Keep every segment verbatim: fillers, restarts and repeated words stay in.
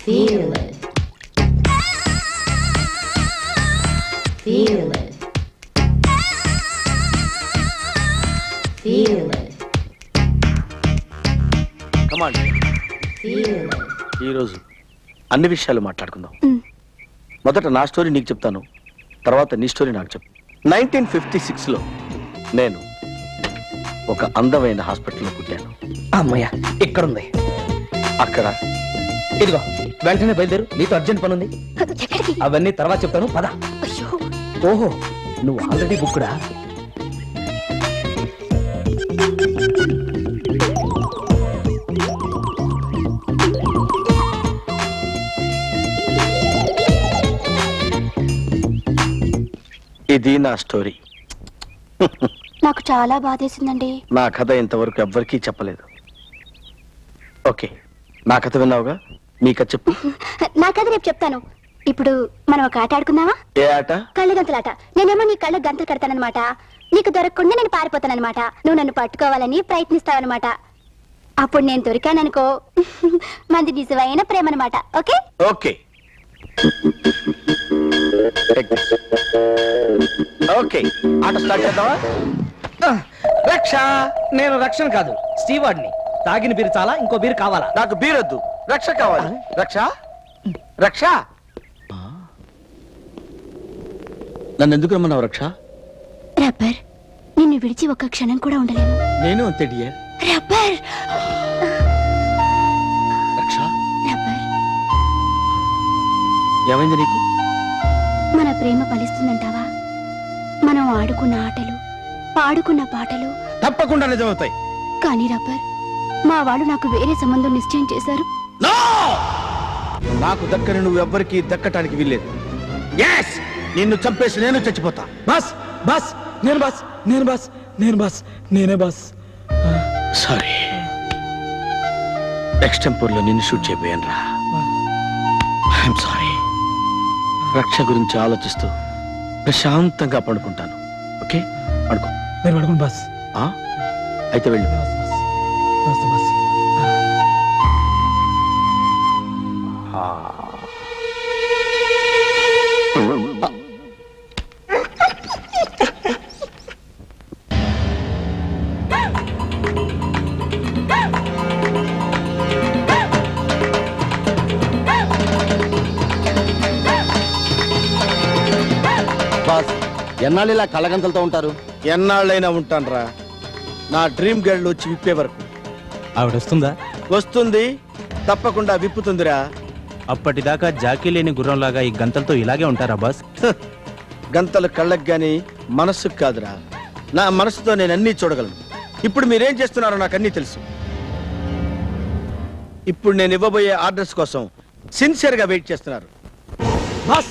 Feel it. Feel it. Feel it. Come on. Feel it. ఈ రోజు అన్ని విషయాలు మాట్లాడుకుందాం. మొదట నా స్టోరీ నీకు చెప్తాను, తర్వాత నీ స్టోరీ నాకు చెప్పు. నైన్టీన్ ఫిఫ్టీ సిక్స్ లో నేను ఒక అందమైన హాస్పిటల్లో పుట్టాను. అమ్మయ్య ఇక్కడుంది. అక్కడ ఇదిగో వెంటనే బయలుదేరు, నీతో అర్జెంట్ పని ఉంది. అవన్నీ తర్వాత చెప్తాను, పద. ఓహో నువ్వు ఆల్రెడీ బుక్కుడా? ఇది నా స్టోరీ. నాకు చాలా బాధేసిందండి. నా కథ ఇంతవరకు ఎవ్వరికీ చెప్పలేదు. ఓకే, నా కథ విన్నావుగా, నీ కథ చెప్పు. నా కథ రేపు చెప్తాను. ఇప్పుడు మనం ఒక ఆట ఆడుకుందామా? ఏ ఆట? కళ్ళ గంతలాట. నేనేమో నీ కళ్ళ గంతలు కడతానన్నమాట. నీకు దొరకకుండా నేను పారిపోతానన్నమాట. నువ్వు నన్ను పట్టుకోవాలని ప్రయత్నిస్తావన్నమాట. అప్పుడు నేను దొరికాననుకో, మంది నిజమైన ప్రేమ అన్నమాట. ఓకే ఓకే ఓకే ఆట స్టార్ట్ చేద్దామా? రక్ష. నేను రక్షణ కాదు, స్టీవార్డ్ని. తాగిన బీరు చాలా, ఇంకో బీరు కావాలా? నాకు బీరొద్దు, రక్ష కావాలి. రక్ష రక్ష నన్ను ఎందుకు రమ్మన్నావు రక్ష? రబ్బర్, నిన్ను విడిచి ఒక్క క్షణం కూడా ఉండలేను. నేను అంతే డియర్. రబ్బర్ రక్ష, రబ్బర్, ఏమైంది నీకు? మన ప్రేమ ఫలిస్తుందంటావా? మనం ఆడుకున్న ఆటలు, పాడుకున్న పాటలు తప్పకుండా నిజమవుతాయి. కానీ రబ్బర్, మా వాళ్ళు నాకు వేరే సంబంధం నిశ్చయం చేశారు. నాకు దక్కని నువ్వు ఎవ్వరికి దక్కటానికి వీల్లేదు. నిన్ను చంపేసి నేను చచ్చిపోతా. బస్ బస్ నేను బస్ నేను బస్ నేను బస్ నేనే బస్. సారీ, ఎక్స్టెంపర్ లో నిన్ను షూట్ చేయబోయాను రా. I'm sorry. రక్ష గురించి ఆలోచిస్తూ ప్రశాంతంగా పడుకుంటాను. ఓకే, పడుకో. నేను పడుకోండి బస్. అయితే వెళ్ళు. Boss boss. ఎన్నాళ్ళు ఇలా కళ్ళగంతలతో ఉంటారు? ఎన్నాళ్ళైనా ఉంటాను రా, నా డ్రీమ్ గర్ల్ వచ్చి విప్పే వరకు. ఆవిడ వస్తుందా? వస్తుంది, తప్పకుండా విప్పుతుందిరా. అప్పటిదాకా జాకీ లేని గుర్రంలాగా ఈ గంతలతో ఇలాగే ఉంటారా బాస్? గంతలు కళ్ళకు గాని మనస్సుకు కాదురా. నా మనసుతో నేను అన్నీ చూడగలను. ఇప్పుడు మీరేం చేస్తున్నారో నాకు అన్నీ తెలుసు. ఇప్పుడు నేను ఇవ్వబోయే ఆర్డర్స్ కోసం సిన్సియర్ గా వెయిట్ చేస్తున్నారు. Boss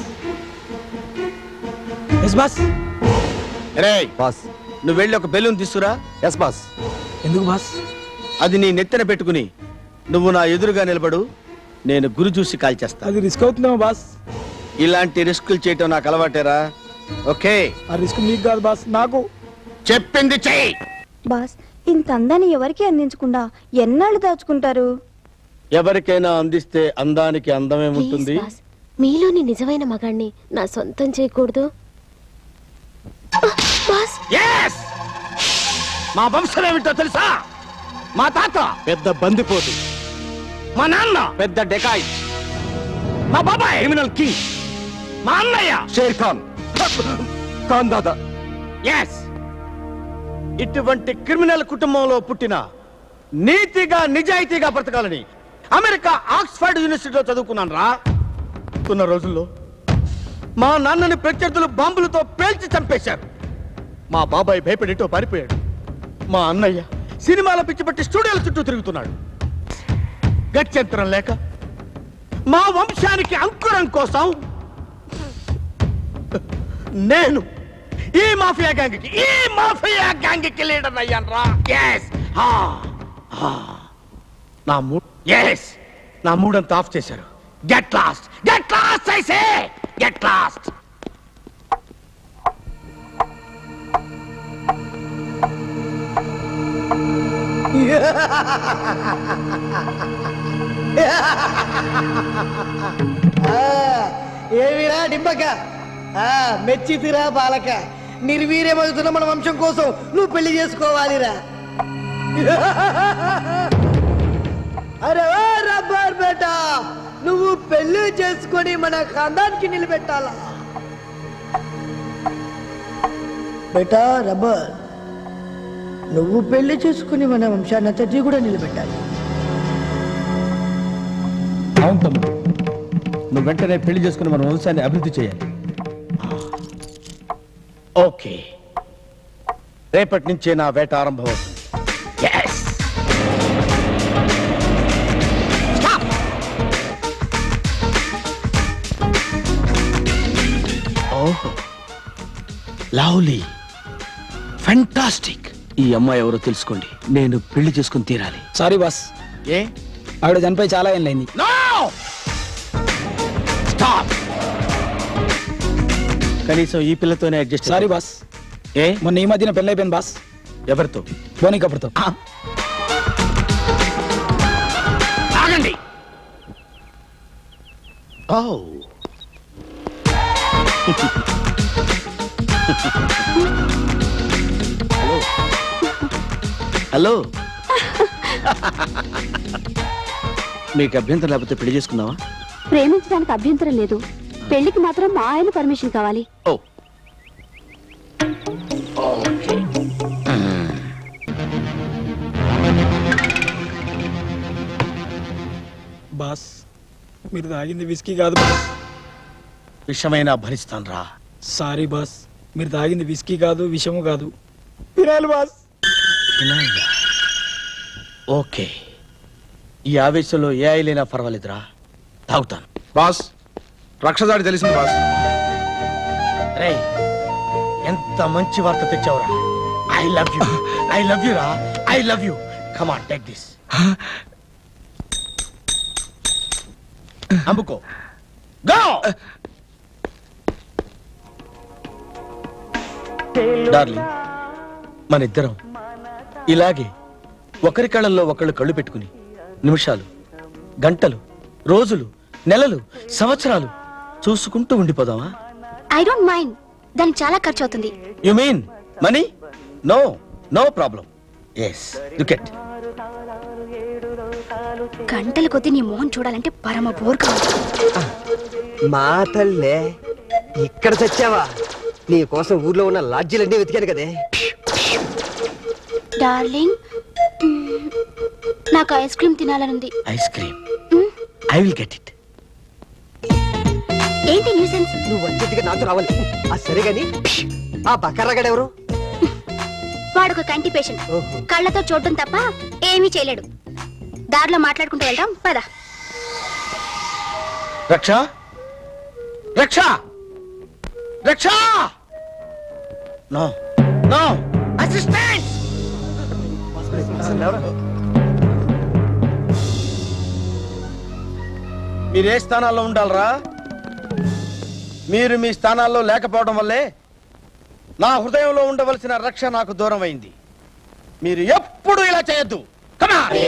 yes boss. రే బాస్, నువ్వు వెళ్ళి ఒక బెలూన్ తీసుకురా. Yes boss. ఎందుకు బాస్? అది నీ నెత్తిన పెట్టుకుని నువ్వు నా ఎదురుగా నిలబడు, నేను గురి చూసి కాల్ చేస్తా. అది రిస్క్ అవుతుందేమో బాస్. ఇలాంటి రిస్కులు చేయటం నాకు అలవాటేరా. ఓకే, ఆ రిస్క్ మీకు కాదు బాస్, నాకు. చెప్పింది చెయ్యి. బాస్, ఇంత అందాన్ని ఎవరికి అందించకుండా ఎన్నాళ్ళు దాచుకుంటారు? ఎవరికైనా అందిస్తే అందానికి అందమే ఉంటుంది. మీలోని నిజమైన మగాణ్ణి నా సొంతం చేయకూడదు? మా వంశం ఏమిటో తెలుసా? మా తాత పెద్ద బందిపోటు, మా నాన్న పెద్ద డెకాయిట్, మా బాబాయ్ క్రిమినల్ కింగ్, మా అన్నయ్య షేర్ ఖాన్ ఖాన్ దాదా. ఎస్, ఇటువంటి క్రిమినల్ కుటుంబంలో పుట్టిన నీతిగా నిజాయితీగా బ్రతకాలని అమెరికా ఆక్స్ఫర్డ్ యూనివర్సిటీలో చదువుకున్నాను రా. ఉన్న రోజుల్లో మా నాన్నని ప్రత్యర్థులు బాంబులతో పేల్చి చంపేశారు. మా బాబాయ్ భయపడిటో పారిపోయాడు. మా అన్నయ్య సినిమాల పిచ్చిపట్టి స్టూడియోల చుట్టూ తిరుగుతున్నాడు. గత్యంతరం లేక మా వంశానికి అంకురం కోసం నేను ఈ మాఫియా గ్యాంగ్కి ఈ మాఫియా గ్యాంగ్కి లీడర్ అయ్యాను రా. ఎస్, నా మూడ్ ఎస్ నా మూడంతా ఆఫ్ చేశారు. Get lost, get lost I say, get lost. ఏమిరా డింబక మెచ్చితిరా బాలక నిర్వీర్యమవుతున్న మన వంశం కోసం నువ్వు పెళ్లి చేసుకోవాలిరా. అరే ఓ రబ్బర్ బేటా, నువ్వు పెళ్లి చేసుకొని మన ఖాందానికి నిలబెట్టాలా బేటా. రబ్బర్, నువ్వు పెళ్లి చేసుకుని మన వంశాన్నంతటి కూడా నిలబెట్టాలి. అవును తమ్ముడు, నువ్వు వెంటనే పెళ్లి చేసుకుని మన వంశాన్ని అభివృద్ధి చేయాలి. ఓకే, రేపటి నుంచే నా వేట ఆరంభం అవుతుంది. Lovely, fantastic. ఈ అమ్మాయి ఎవరో తెలుసుకోండి, నేను పెళ్లి చేసుకుని తీరాలి. సారీ బాస్, ఏ ఆవిడ చనిపోయి చాలా ఏళ్ళైంది. No stop. కనీసం ఈ పిల్లతోనే అడ్జస్ట్. సారీ బాస్, ఏ మొన్న ఈ మధ్యన పెళ్ళైపోయింది బాస్. ఎవరితో? బోని కప్పుడుతో. ఆగండి. Oh hello. మీకు అభ్యంతరం లేకపోతే పెళ్లి చేసుకుందావా? ప్రేమించడానికి అభ్యంతరం లేదు, పెళ్లికి మాత్రం మా ఆయన పర్మిషన్ కావాలి. ఓ ఓకే. బాస్, మీరు తాగింది విస్కీ కాదు బాస్. విషమైనా భరిస్తాను రా. సారీ బాస్, మీరు తాగింది విస్కీ కాదు, విషము కాదు, తినాలి బాస్. ఓకే, ఈ ఆవేశంలో ఏ అయినా పర్వాలేదురా, తాగుతాను. బాస్, రక్షదాడి తెలిసింది బాస్. రే, ఎంత మంచి వార్త తెచ్చావురా. I love you, I love you రా, I love you. Come on, take this. అమ్ముకో. గో. డార్లింగ్, మన ఇద్దరం ఇలాగే ఒకరి కళ్ళల్లో ఒకళ్ళు కళ్ళు పెట్టుకుని నిమిషాలు, గంటలు, రోజులు, నెలలు, సంవత్సరాలు చూసుకుంటూ ఉండిపోదామా? ఐ డోంట్ మైండ్, దానికి చాలా ఖర్చు అవుతుంది. You mean money? No, no problem. Yes, look at. గంటల కొద్దీ నీ మోహన్ చూడాలంటే పరమ బోర్ కావాలి. మా తల్లే, ఇక్కడ చచ్చావా? నీ కోసం ఊర్లో ఉన్న లాడ్జీలన్నీ వెతికాను కదే. డార్లింగ్, నాకు ఐస్ క్రీమ్ తినాలనుంది. Ice cream? I will get it. ఏంటి న్యూసెన్స్? నువ్వు వచ్చేట్టుగా నాతో రావాలి. ఆ సరే గాని, ఆ బకర్రగాడెవరు? వాడొక కంటి పేషెంట్, కళ్ళతో చూడటం తప్ప ఏమీ చేయలేడు. దారిలో మాట్లాడుకుంటూ వెళ్దాం, పద. Raksha, Raksha, Raksha. No, no, assistant. మీరు ఏ స్థానాల్లో ఉండాలరా? మీరు మీ స్థానాల్లో లేకపోవడం వల్లే నా హృదయంలో ఉండవలసిన రక్ష నాకు దూరం అయింది. మీరు ఎప్పుడు ఇలా చేయొద్దు. Come on.